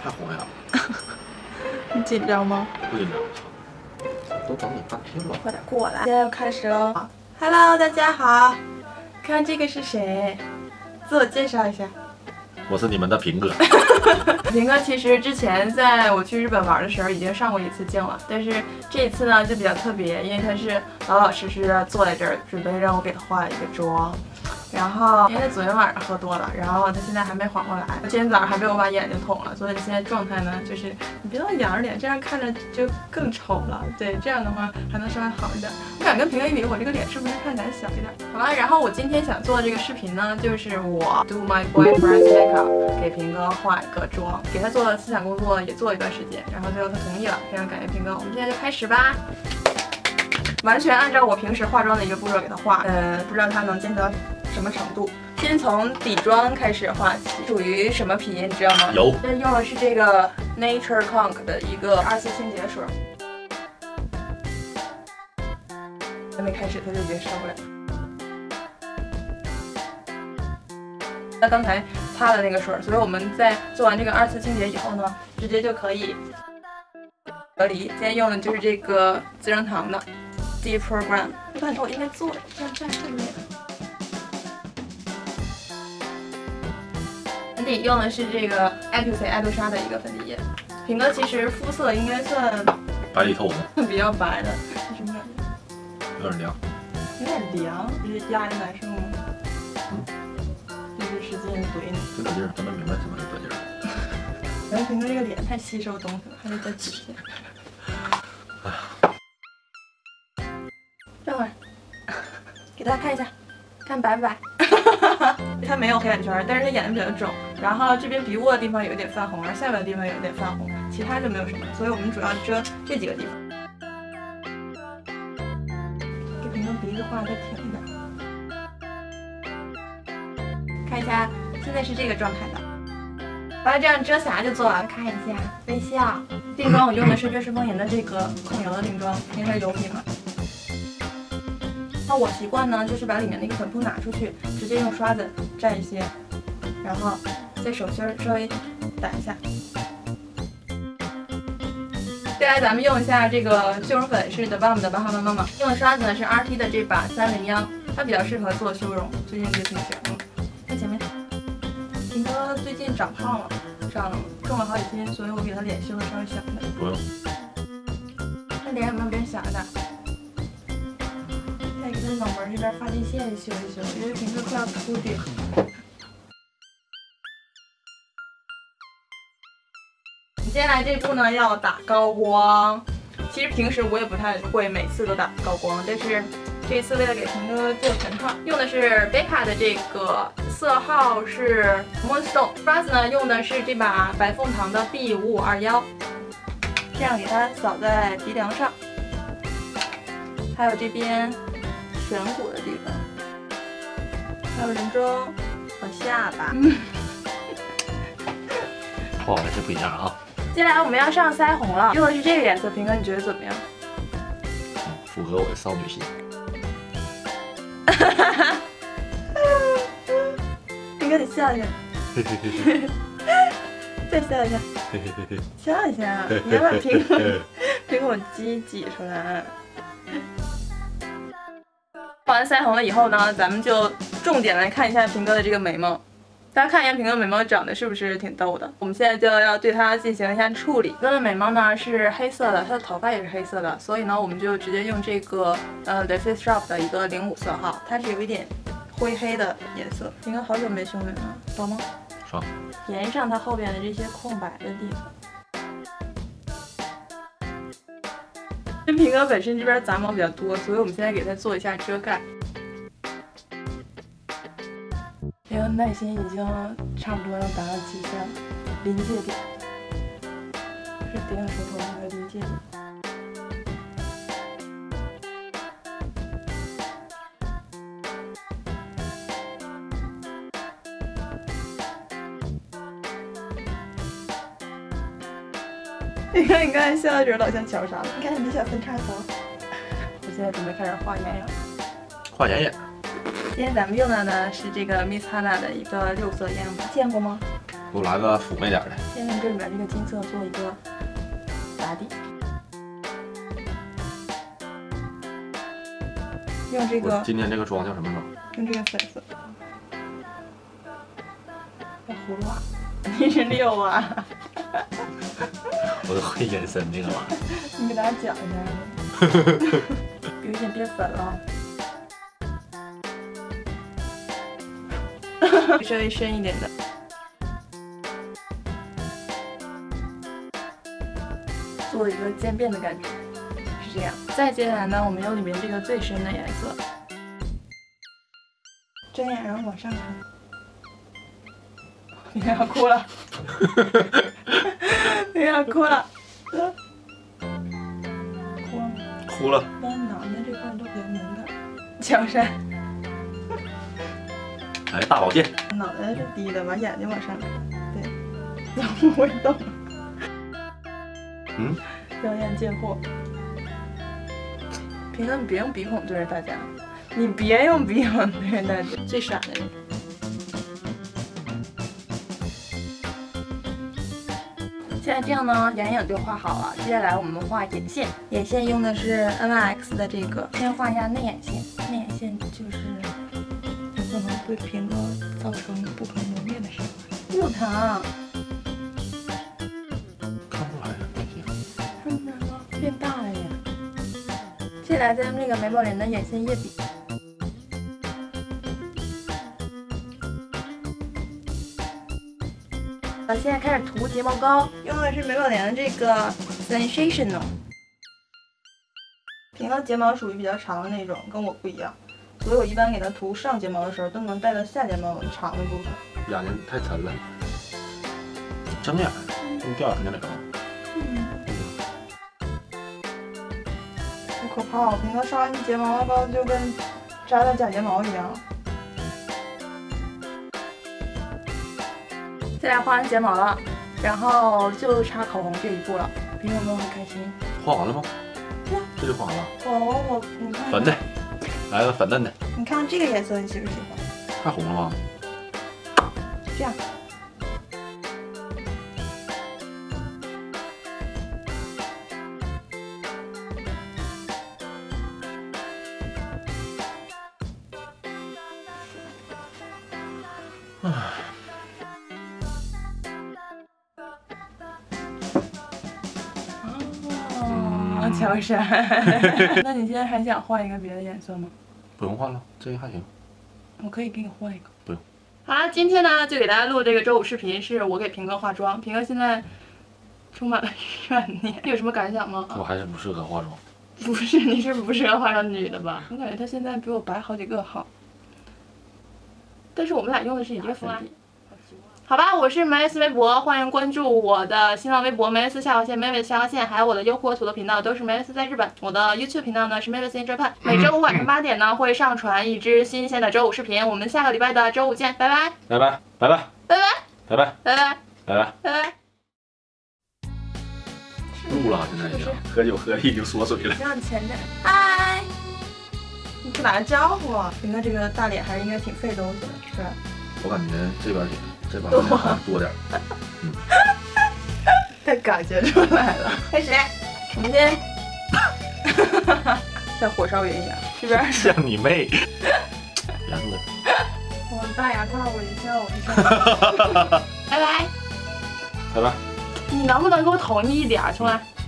太红呀！ 你紧张吗？ 不紧张，都等你半天了。 快点过来，现在要开始喽。Hello， 大家好，看这个是谁？自我介绍一下。 我是你们的平哥。 平哥其实之前在我去日本玩的时候已经上过一次镜了，但是这一次呢就比较特别，因为他是老老实实的坐在这儿，准备让我给他化一个妆。然后因为他昨天晚上喝多了，然后他现在还没缓过来，今天早上还被我把眼睛捅了，所以现在状态呢就是你别老仰着脸，这样看着就更丑了。对，这样的话还能稍微好一点。我想跟平哥一比，我这个脸是不是看起来小一点？好了，然后我今天想做的这个视频呢，就是我 do my boyfriend's makeup， 给平哥化一个妆，给他做了思想工作，也做了一段时间，然后最后他同意了，非常感谢平哥。我们现在就开始吧。完全按照我平时化妆的一个步骤给他画，不知道他能坚持到什么程度。先从底妆开始画起，属于什么皮你知道吗？ 有。 这用的是这个 Nature Conk 的一个2次清洁水。还没开始他就已经受不了。他刚才擦的那个水，所以我们在做完这个2次清洁以后呢，直接就可以隔离。今天用的就是这个资生堂的 Deep Program， 我感觉我应该坐这样站正面。粉底用的是这个 Acuvue 爱杜莎的一个粉底液。平哥其实肤色应该算白里透红， 比较白的，是什么感觉？ 有点凉。 有点凉，这是压着难受吗？就是使劲怼你。 这得劲儿，咱们明白什么是得劲儿。 然后平哥这个脸太吸收东西了，还得再挤一下。这会儿给大家看一下，看白不白？他没有黑眼圈，但是他眼睛比较肿，然后这边鼻窝的地方有一点泛红，而下巴的地方有一点泛红，其他就没有什么，所以我们主要遮这几个地方。给平哥鼻子画的再挺一点，看一下，现在是这个状态的。完了，这样遮瑕就做完，看一下微笑。定妆我用的是悦诗风吟的这个控油的定妆，因为它是油皮嘛。那我习惯呢，就是把里面那个粉扑拿出去，直接用刷子蘸一些，然后在手心稍微掸一下。接下来咱们用一下这个修容粉，是 The Balm 的巴哈妈妈妈。用的刷子呢是 RT 的这把301，它比较适合做修容，最近就挺喜欢。看前面，平哥最近长胖了，重了好几斤，所以我给他脸修的稍微小一点。 不用。 那脸有没有变小一点？再给他脑门这边发际线修一修，因为平时快要秃顶。接下来这步呢要打高光。其实平时我也不太会每次都打高光，但是这次为了给平哥做全套，用的是贝卡的这个色号是 Moonstone， 刷子呢用的是这把白凤堂的 B5521， 这样给它扫在鼻梁上，还有这边颧骨的地方，还有人中和下巴。 画完是不一样啊。 接下来我们要上腮红了，用的是这个颜色，平哥你觉得怎么样？ 符合我的少女心。 平哥你笑一下，再笑一下，笑一下，你要把苹果肌挤出来。画完腮红了以后呢，咱们就重点来看一下平哥的这个眉毛。大家看一下平哥眉毛长得是不是挺逗的？我们现在就要对它进行一下处理。平哥的眉毛呢是黑色的，他的头发也是黑色的，所以呢我们就直接用这个The Face Shop 的一个05色号，它是有一点灰黑的颜色。平哥好久没修眉了，爽吗？ 爽。 填上它后边的这些空白的地方。因为平哥本身这边杂毛比较多，所以我们现在给它做一下遮盖。平哥耐心已经差不多要达到极限了，临界点，是顶手头那个临界点。你看你刚才笑的时候老像乔啥了？你看你的小分叉头。我现在准备开始画眼影。 画眼影。 今天咱们用的呢是这个 Miss Hana 的一个6色眼影盘，见过吗？ 给我来个妩媚点的。 先用这里面这个金色做一个打底，用这个今天这个妆叫什么妆？ 用这个粉色。要葫芦娃，你是六娃。 我都会延伸这个玩意儿。 你给大家讲一下。有一点变粉了。稍微深一点的。做一个渐变的感觉，是这样。再接下来呢，我们用里面这个最深的颜色，睁眼然后往上看。你要哭了，你要哭了，哭了吗？ 哭了。 那脑袋这块都比较敏感。江山。 来大宝剑。 脑袋是低的，把眼睛往上看，对，怎么会动？ 嗯， 妖艳贱货。平哥，你别用鼻孔对着大家，你别用鼻孔对着大家，最闪的那个。现在这样呢，眼影就画好了。接下来我们画眼线，眼线用的是 NYX 的这个，先画一下内眼线。内眼线就是有可能对平哥造成不可磨灭的伤害。不疼。 看不出来呀， 看出来了，变大了呀。接下来再用这个美宝莲的眼线液笔。现在开始涂睫毛膏，用的是美宝莲的这个 Sensational。平哥睫毛属于比较长的那种，跟我不一样，所以我一般给它涂上睫毛的时候，都能带到下睫毛长的部分。 眼睛太沉了，睁眼，用掉眼睛里头。 好可怕！平哥刷完睫毛膏就跟扎了假睫毛一样。现在画完睫毛了，然后就差口红这一步了。平哥有没有很开心？ 画完了吗？ 对呀， 这就画完了。 你看粉的，来个粉嫩的。 你看这个颜色，你喜不喜欢？ 太红了吗？ 这样。乔杉，那你现在还想换一个别的颜色吗？ 不用换了，这个还行。 我可以给你换一个。 不用。 好了，今天呢就给大家录这个周五视频，是我给平哥化妆。平哥现在充满了怨念，你有什么感想吗？ 我还是不适合化妆。 不是，你是不适合化妆女的吧？我感觉他现在比我白好几个号。但是我们俩用的是一个粉底。好吧，我是梅斯微博，欢迎关注我的新浪微博梅斯下划线妹妹下划线，还有我的优酷和土豆频道都是梅斯在日本。我的 YouTube 频道呢是梅斯 in Japan， 每周五晚上8点呢会上传一支新鲜的周五视频。我们下个礼拜的周五见，拜拜， 拜拜，拜拜， 拜拜， 拜拜， 拜拜， 拜拜， 拜拜。 录了，现在已经喝酒喝的已经缩水了。 让你前点，嗨，你去打个招呼。平哥这个大脸还是应该挺费东西的，是吧？ 我感觉这边这边好像多点。 他感觉出来了。开始，我们先像火烧云一样，是不是？ 像你妹。严肃点。 我大牙套，我一笑。拜拜。 拜拜。 你能不能给我统一一点，兄弟？